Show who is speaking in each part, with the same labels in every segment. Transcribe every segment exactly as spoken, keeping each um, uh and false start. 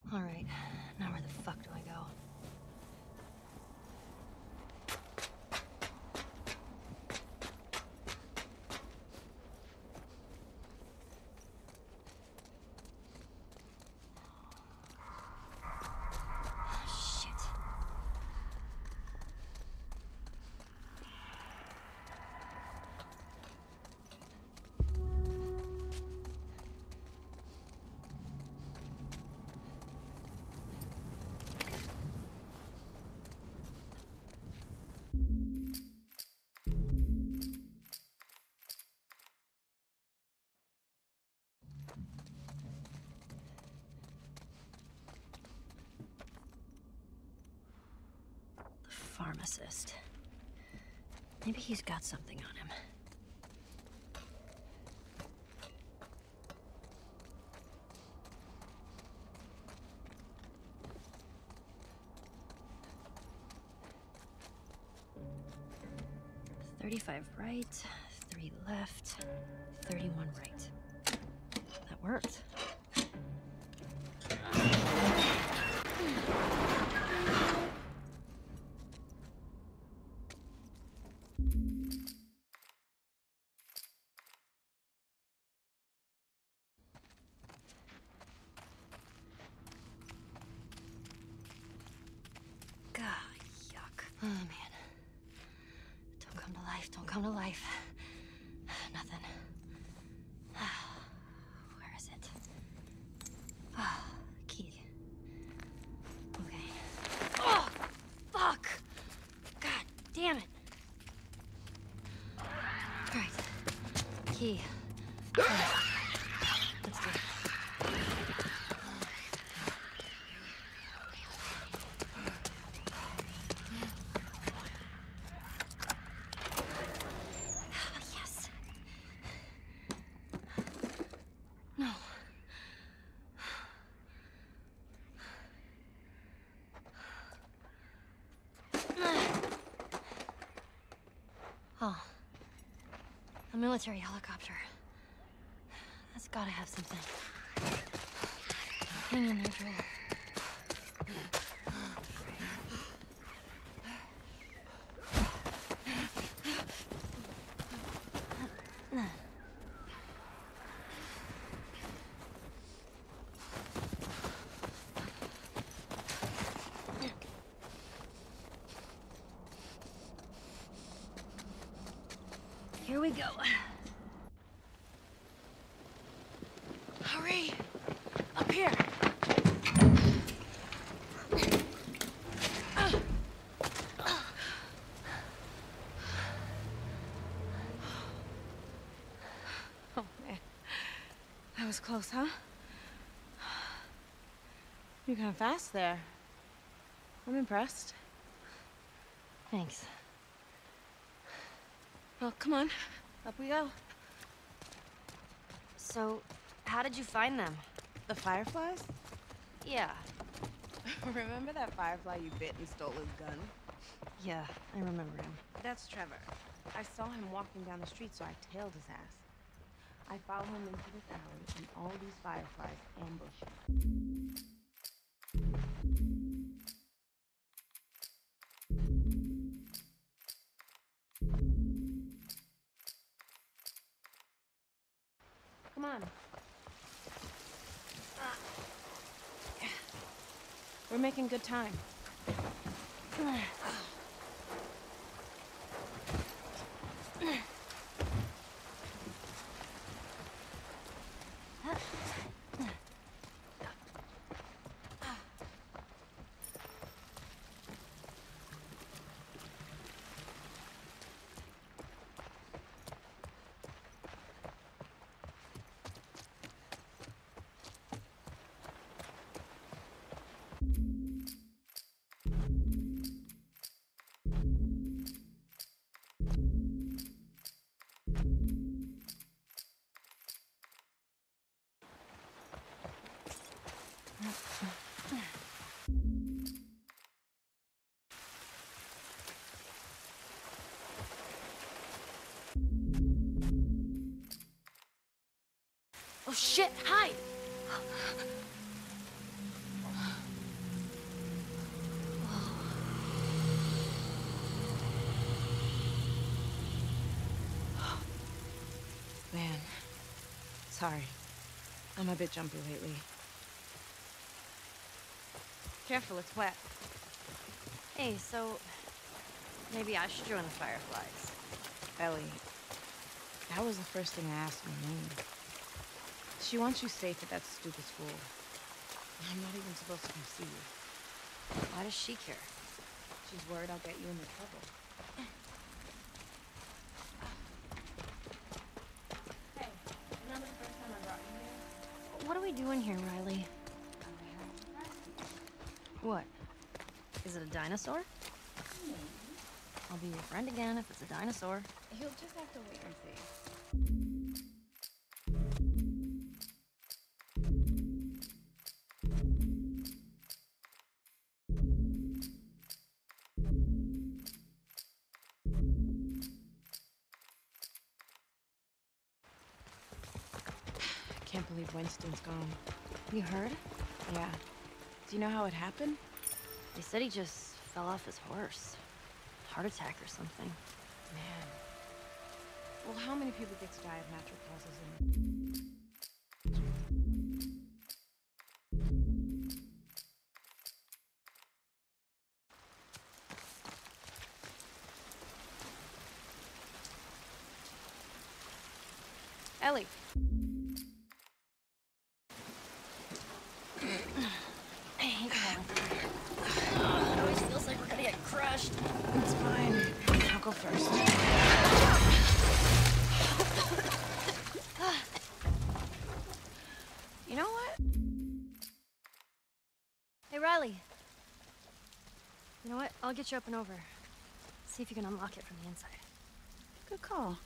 Speaker 1: All right, now where the fuck do I go? Pharmacist. Maybe he's got something on him. Thirty-five right, three left, thirty-one right. That worked. Oh, man. Don't come to life, don't come to life. Nothing. Where is it? Ah, oh, key. Okay. Oh, fuck! God damn it. All right. Key. Right. Let's do it. Oh, a military helicopter. That's gotta have something. Hang in there, Joel. Here we go. Hurry! Up here! Oh, man. That was close, huh? You're kind of fast there. I'm impressed. Thanks. Well, come on. Up we go. So, how did you find them? The fireflies? Yeah. Remember that firefly you bit and stole his gun? Yeah, I remember him. That's Trevor. I saw him walking down the street, so I tailed his ass. I followed him into this alley, and all these fireflies ambushed him. Come on. We're making good time. Oh shit, hide! Sorry. I'm a bit jumpy lately. Careful, it's wet. Hey, so... maybe I should join the Fireflies. Ellie, that was the first thing I asked Marlene. She wants you safe at that stupid school. I'm not even supposed to come see you. Why does she care? She's worried I'll get you into trouble. Hey, remember the first time I brought you here? What are we doing here, Riley? What? Is it a dinosaur? Maybe. I'll be your friend again if it's a dinosaur. You'll just have to wait and see. I can't believe Winston's gone. You heard? Yeah. Do you know how it happened? They said he just fell off his horse. Heart attack or something. Man. Well, how many people get to die of natural causes in... Ellie. I hate falling. Oh, it always feels like we're gonna get crushed. It's fine. I'll go first. You know what? Hey, Riley. You know what? I'll get you up and over. See if you can unlock it from the inside. Good call.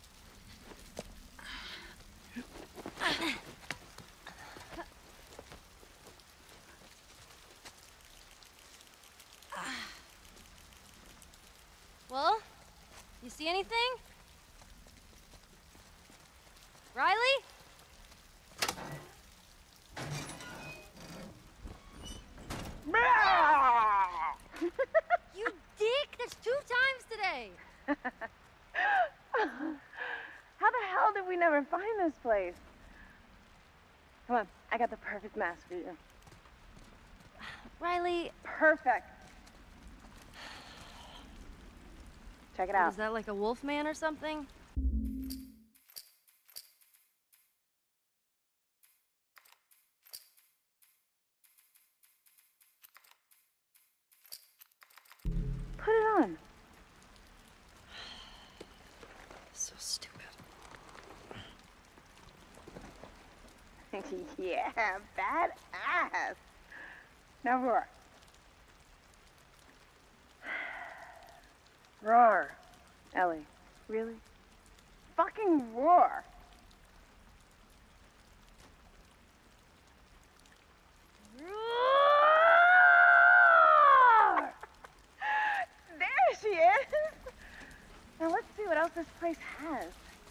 Speaker 1: Well, you see anything? Riley? You dick! That's two times today!
Speaker 2: How the hell did we never find this place? Come on, I got the perfect mask for you.
Speaker 1: Riley...
Speaker 2: Perfect. Check it out.
Speaker 1: Is that like a wolf man or something?
Speaker 2: Put it on.
Speaker 1: So stupid.
Speaker 2: Yeah, badass. Now roar. Roar. Ellie, really? Fucking roar. Roar! There she is. Now let's see what else this place has.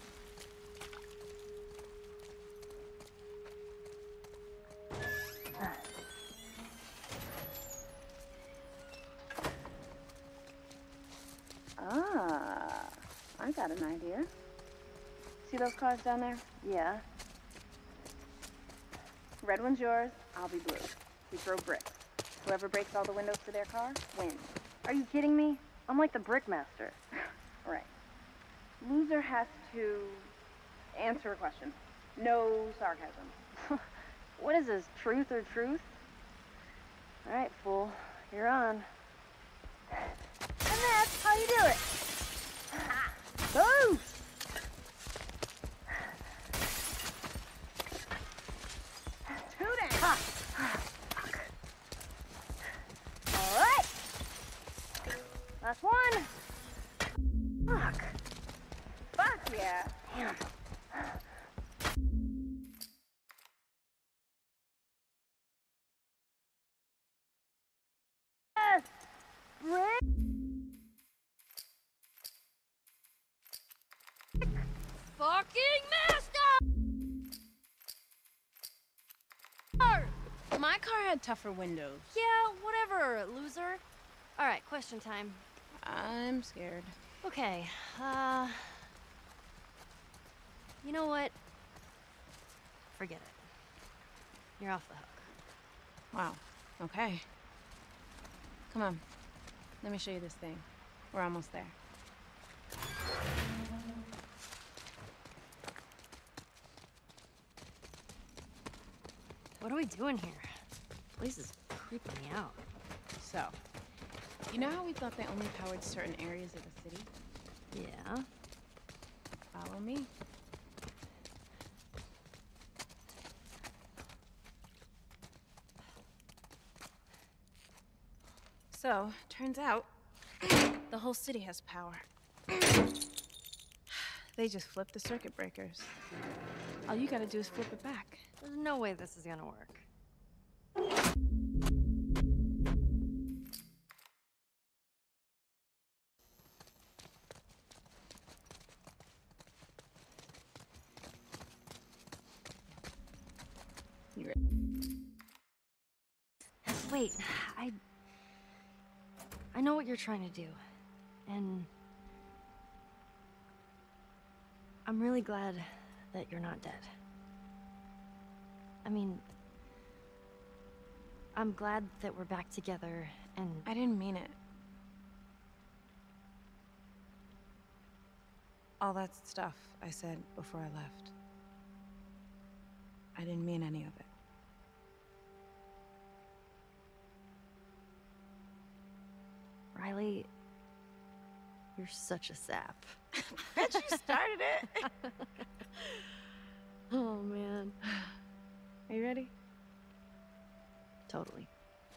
Speaker 2: Ah, I got an idea. See those cars down there? Yeah. Red one's yours, I'll be blue. We throw bricks. Whoever breaks all the windows to their car, wins.
Speaker 1: Are you kidding me? I'm like the brickmaster.
Speaker 2: Right. Loser has to answer a question. No sarcasm.
Speaker 1: What is this, truth or truth? All right, fool, you're on.
Speaker 2: And that's how you do it. Boost! Two down. All right. Last one. Fuck. Fuck yeah. Damn. Yes. Break.
Speaker 1: Fucking master!
Speaker 3: My car had tougher windows.
Speaker 1: Yeah, whatever, loser. All right, question time.
Speaker 3: I'm scared.
Speaker 1: Okay, uh... you know what? Forget it. You're off the hook.
Speaker 3: Wow. Okay. Come on. Let me show you this thing. We're almost there.
Speaker 1: What are we doing here? This place is creeping me out.
Speaker 3: So, you know how we thought they only powered certain areas of the city?
Speaker 1: Yeah?
Speaker 3: Follow me. So, turns out, the whole city has power. They just flip the circuit breakers. All you gotta do is flip it back.
Speaker 1: There's no way this is gonna work.
Speaker 3: You
Speaker 1: Wait, I... I know what you're trying to do. And... I'm really glad that you're not dead. I mean... I'm glad that we're back together, and...
Speaker 3: I didn't mean it. All that stuff I said before I left. I didn't mean any of it.
Speaker 1: Riley... You're such a sap.
Speaker 3: Bet you started it!
Speaker 1: Oh, man.
Speaker 3: Are you ready?
Speaker 1: Totally.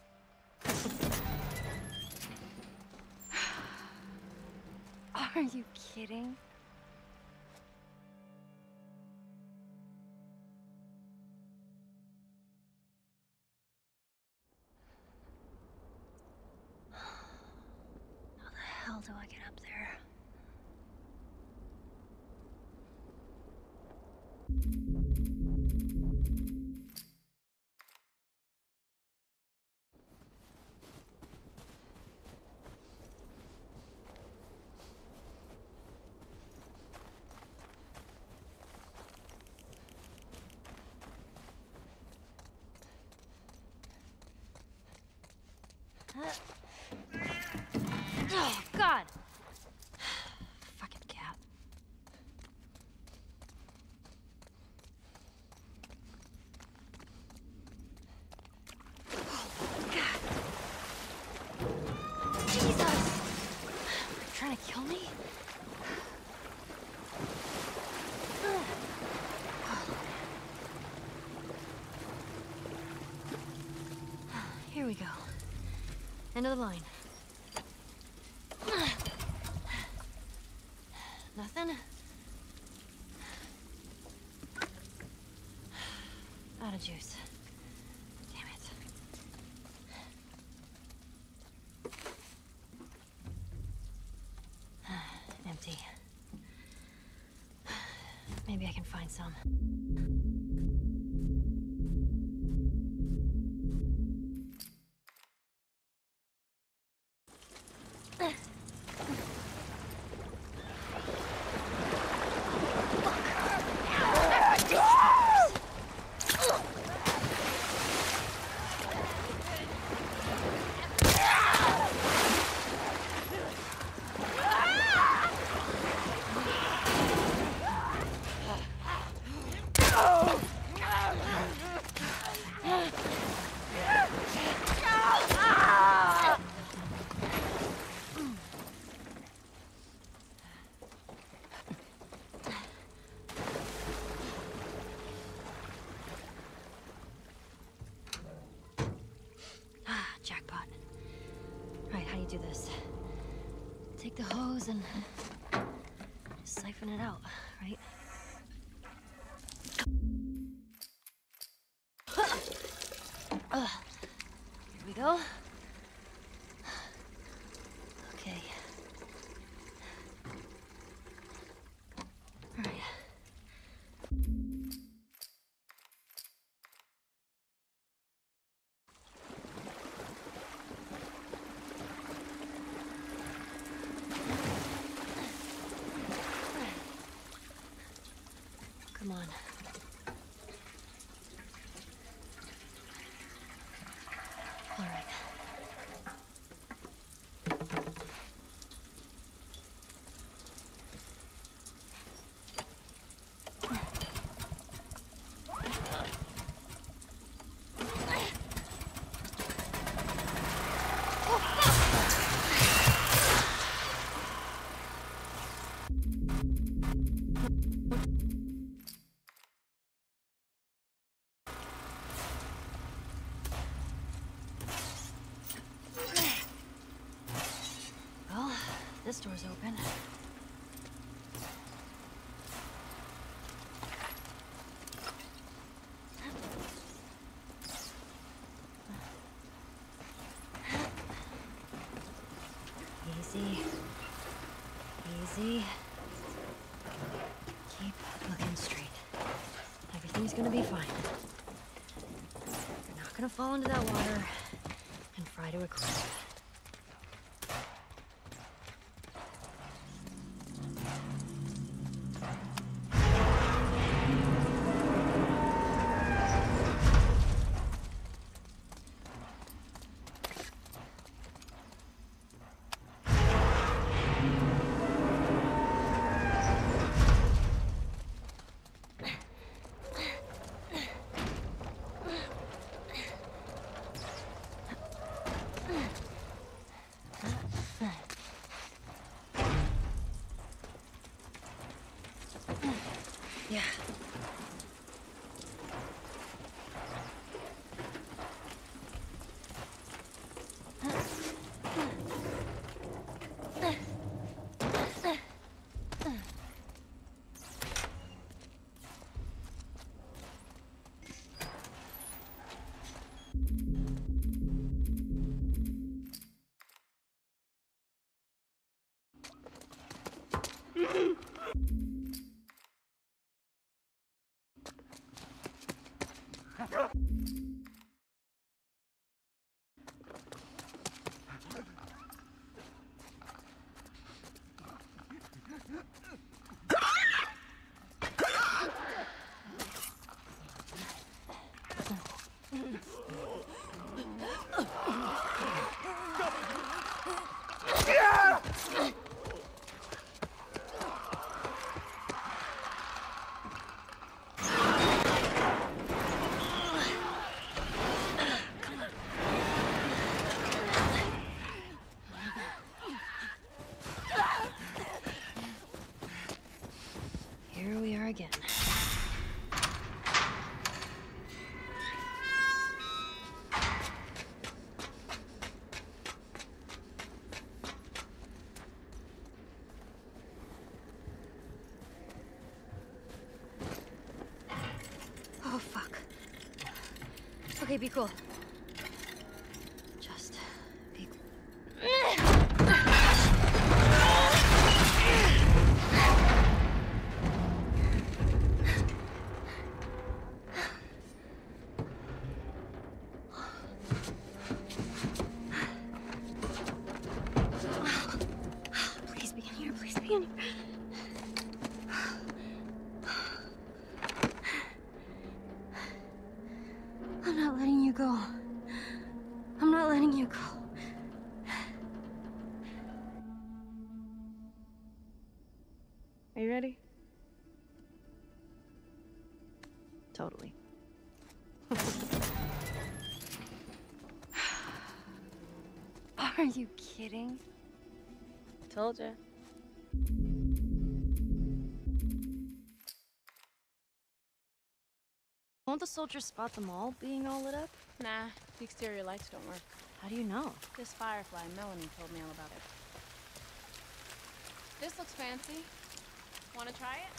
Speaker 1: Are you kidding? How the hell do I get up there? Oh, God! Fucking cat. God. Jesus! Trying to kill me? Here we go. End of the line. Nothing? Out of juice. Damn it. Empty. Maybe I can find some. Jackpot. Right, how do you do this? Take the hose and siphon it out, right? Uh, here we go. Okay. All right. Come on. this door's open. Easy. Easy. Keep looking straight. Everything's gonna be fine. You're not gonna fall into that water and fry to a crisp. Yeah. Here we are again. Oh, fuck. Okay, be cool. Just be cool. Please be in here, please be in here. I'm not letting you go. I'm not letting you go.
Speaker 2: Are you ready?
Speaker 1: Totally. Are you kidding?
Speaker 2: Told ya.
Speaker 1: Won't the soldiers spot them all being all lit up?
Speaker 3: Nah, the exterior lights don't work.
Speaker 1: How do you know?
Speaker 3: This firefly, Melanie told me all about it. This looks fancy. Wanna try it?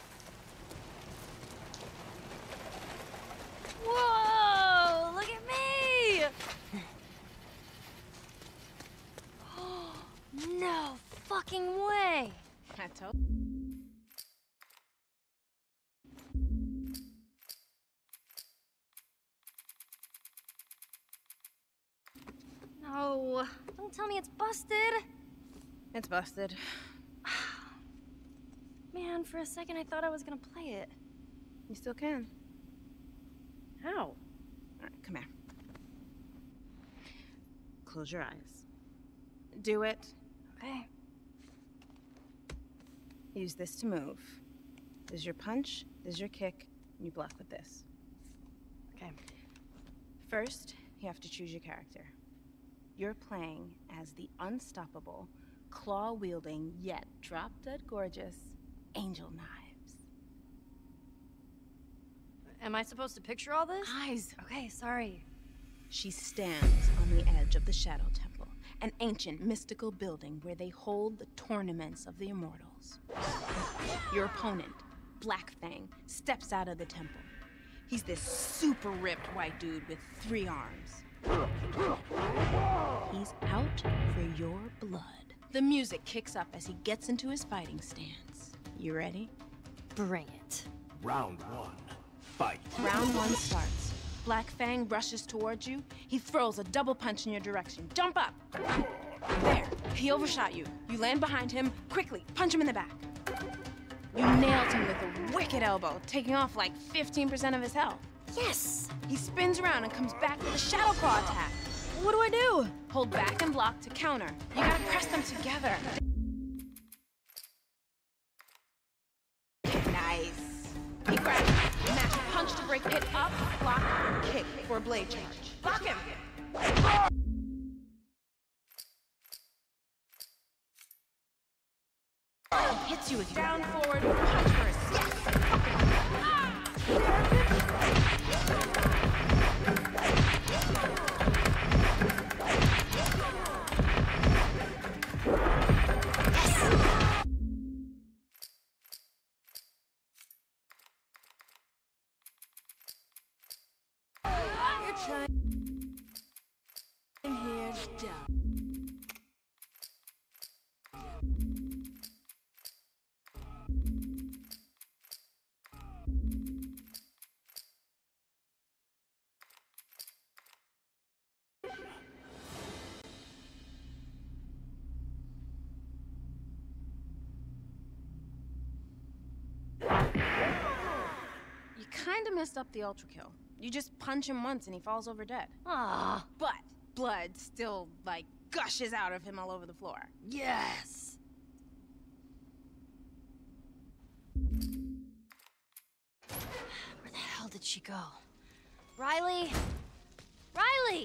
Speaker 1: Whoa! Look at me! No fucking way!
Speaker 3: I told.
Speaker 1: No, don't tell me it's busted.
Speaker 3: It's busted.
Speaker 1: Man, for a second I thought I was gonna play it.
Speaker 3: You still can.
Speaker 1: How?
Speaker 3: All right, come here. Close your eyes. Do it.
Speaker 1: Okay.
Speaker 3: Use this to move. This is your punch, this is your kick, and you block with this.
Speaker 1: Okay.
Speaker 3: First, you have to choose your character. You're playing as the unstoppable, claw-wielding, yet drop-dead gorgeous Angel Knives.
Speaker 1: Am I supposed to picture all this?
Speaker 3: Eyes!
Speaker 1: Okay, sorry.
Speaker 3: She stands on the edge of the Shadow Temple, an ancient mystical building where they hold the tournaments of the immortals. Your opponent, Black Fang, steps out of the temple. He's this super ripped white dude with three arms. He's out for your blood. The music kicks up as he gets into his fighting stance. You ready?
Speaker 1: Bring it.
Speaker 4: Round one, fight.
Speaker 3: Round one starts. Black Fang rushes towards you. He throws a double punch in your direction. Jump up! There, he overshot you. You land behind him. Quickly, punch him in the back. You nailed him with a wicked elbow, taking off like fifteen percent of his health.
Speaker 1: Yes!
Speaker 3: He spins around and comes back with a Shadow Claw attack.
Speaker 1: What do I do?
Speaker 3: Hold back and block to counter. You gotta press them together. Nice. He grabs you. Mash a punch to break it up, block, kick for a blade charge. Block him! He hits you with down forward punch first. Yes! You kinda messed up the ultra kill. You just punch him once and he falls over dead.
Speaker 1: Ah,
Speaker 3: But blood still, like, gushes out of him all over the floor.
Speaker 1: yes! Where the hell did she go? Riley? Riley!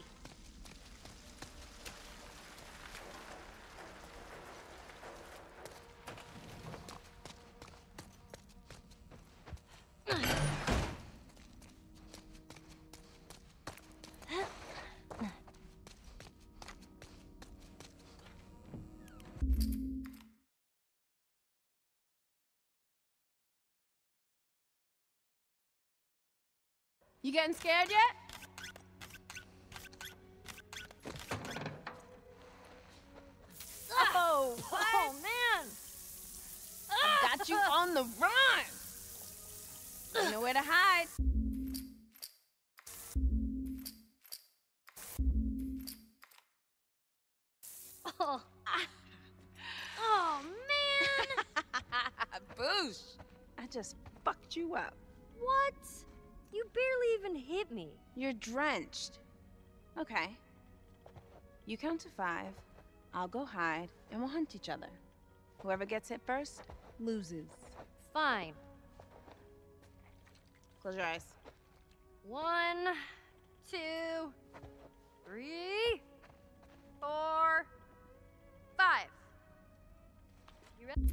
Speaker 3: You getting scared yet? Oh,
Speaker 1: Oh, man!
Speaker 3: I got you on the run! You know where to hide.
Speaker 1: Oh, oh man!
Speaker 3: Boosh! I just fucked you up.
Speaker 1: What? You barely even hit me.
Speaker 3: You're drenched. Okay. You count to five, I'll go hide, and we'll hunt each other. Whoever gets hit first, loses.
Speaker 1: Fine.
Speaker 3: Close your eyes.
Speaker 1: One, two, three, four, five. You ready?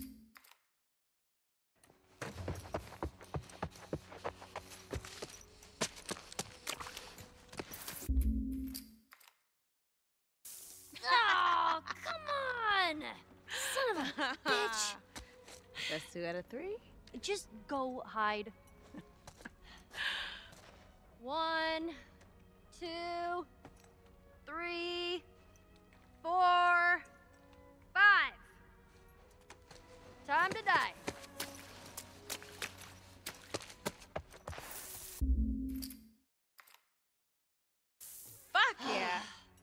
Speaker 1: Oh, come on! Son of a bitch!
Speaker 3: That's two out of three.
Speaker 1: Just go hide. One, two, three, four, five. Time to die.
Speaker 3: Fuck yeah!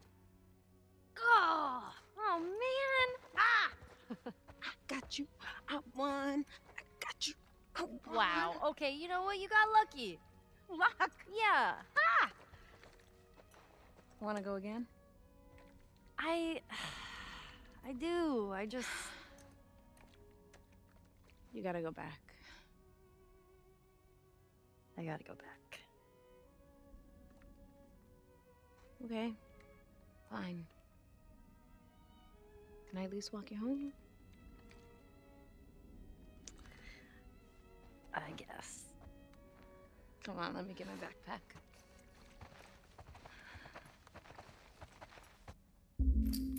Speaker 1: Oh, oh man! Ah!
Speaker 3: I got you. I won. I got you. I won.
Speaker 1: Wow. Okay, you know what? You got lucky.
Speaker 3: Luck.
Speaker 1: Yeah.
Speaker 3: Ah! Want to go again?
Speaker 1: I, I do. I just.
Speaker 3: You gotta go back.
Speaker 1: I gotta go back.
Speaker 3: Okay. Fine. Can I at least walk you home?
Speaker 1: I guess.
Speaker 3: Come on, let me get my backpack.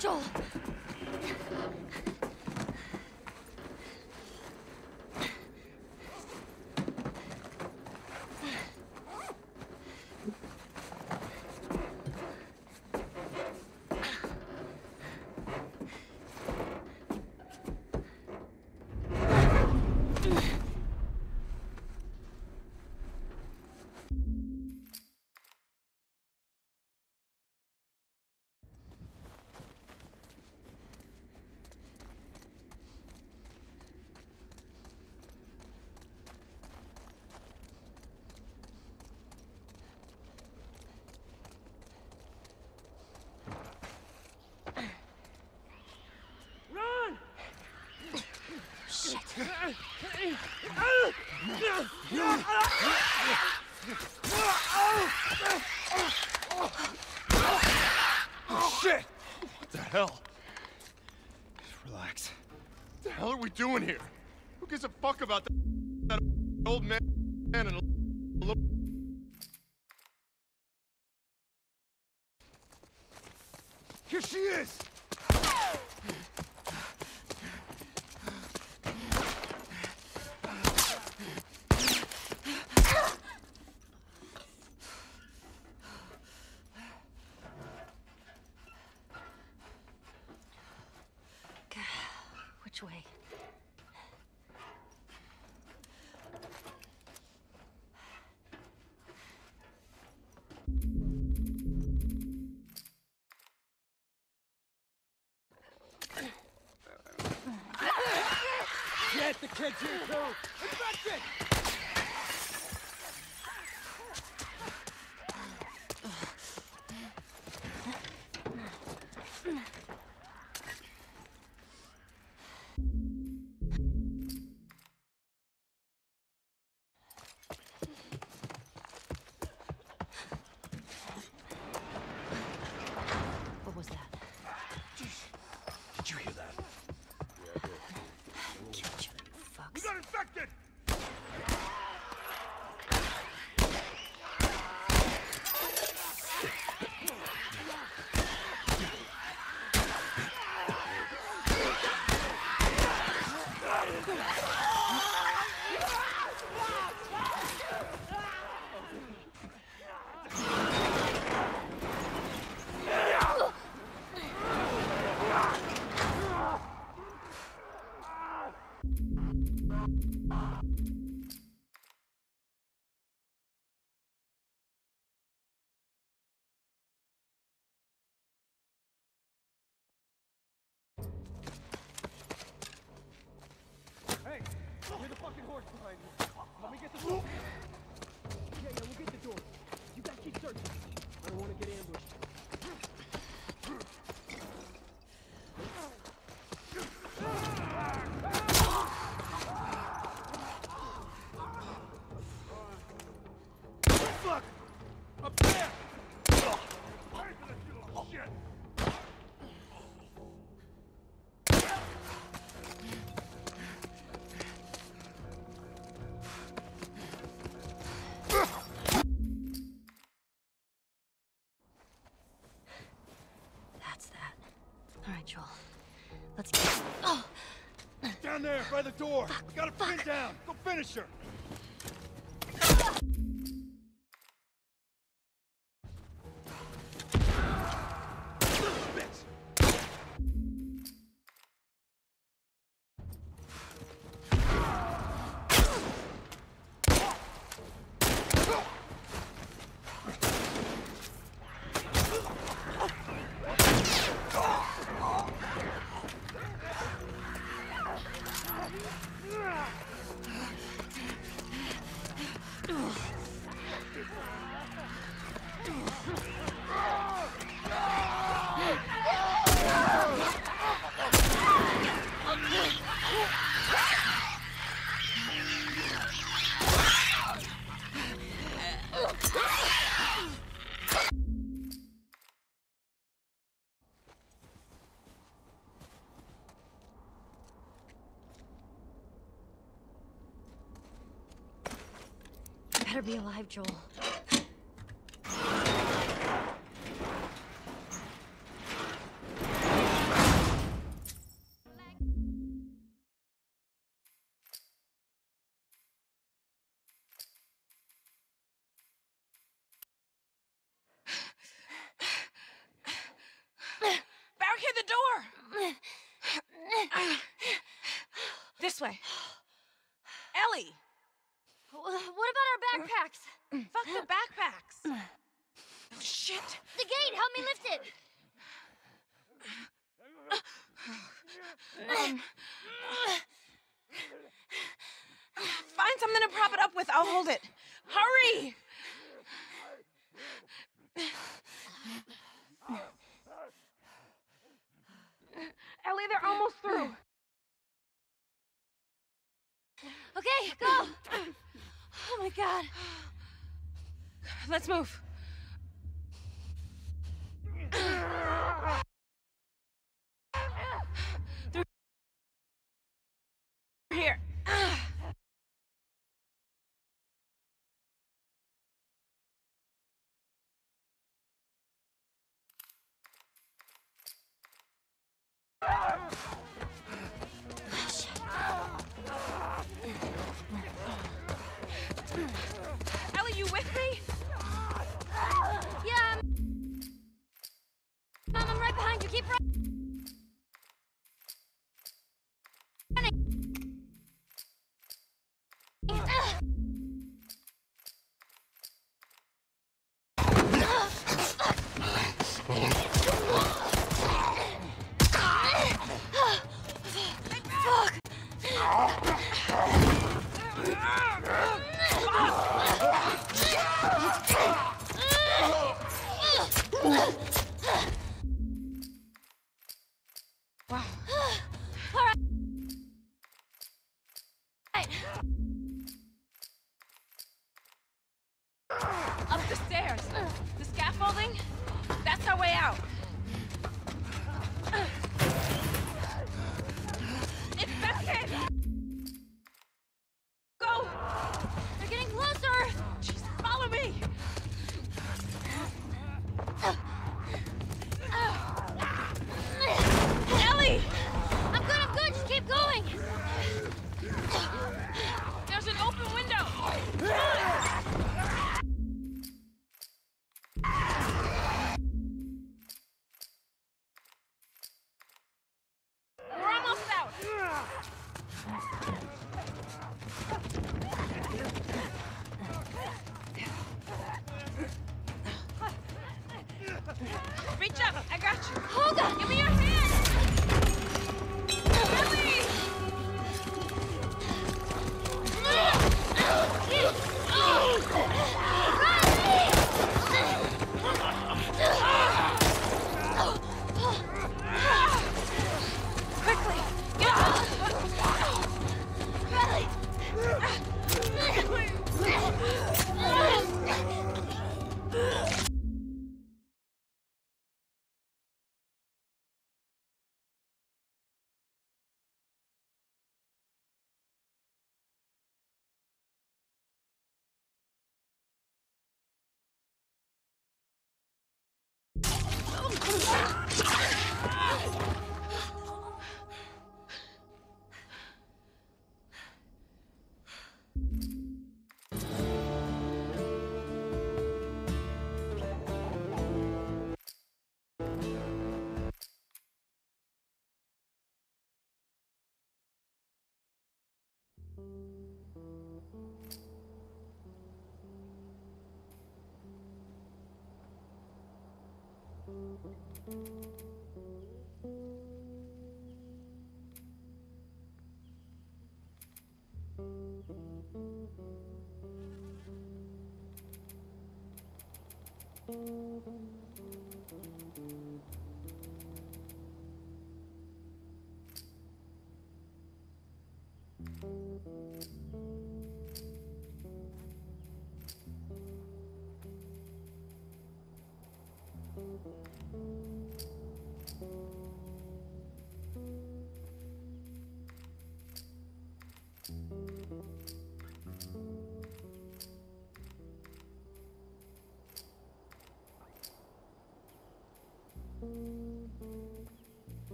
Speaker 1: Joel!
Speaker 5: Oh, shit! What the hell? Relax. What the hell are we doing here? Who gives a fuck about that, that old man and a little... Here she is!
Speaker 1: Which way?
Speaker 5: Get the kids here too! Infected!
Speaker 1: What was that?
Speaker 5: Did you hear that?
Speaker 1: Killed you, you fucks.
Speaker 5: We got infected! Hey, hear the fucking horse behind you. Let me get the door. Yeah, yeah, we'll get the door. You guys keep searching. I don't want to get ambushed. Fuck! Up there! Wait for this, you little shit!
Speaker 1: That's that. All right, Joel. Let's get... Oh!
Speaker 5: Down there, by the door! We got her pinned down! Go finish her!
Speaker 1: Better be alive, Joel.
Speaker 3: This way. Ellie!
Speaker 1: What about our backpacks?
Speaker 3: Fuck the backpacks! Oh, shit!
Speaker 1: The gate! Help me lift it!
Speaker 3: Um, find something to prop it up with. I'll hold it. Hurry! Ellie, they're almost through.
Speaker 1: Okay, go! Oh my god.
Speaker 3: Let's move. Through here. Ellie, you with me?
Speaker 1: Yeah, I'm... Mom, I'm right behind you. Keep running.
Speaker 3: Wow.
Speaker 1: All right. Right.
Speaker 3: Up the stairs. The scaffolding? That's our way out. Infected! Go!
Speaker 1: They're getting closer!
Speaker 3: Jeez, follow me! Ellie!
Speaker 1: I'm good, I'm good. Just keep going.
Speaker 3: There's an open window! We're almost out! Reach up! I got you!
Speaker 1: Hold on! Give me your hand!
Speaker 3: Ellie! Quickly! Get up!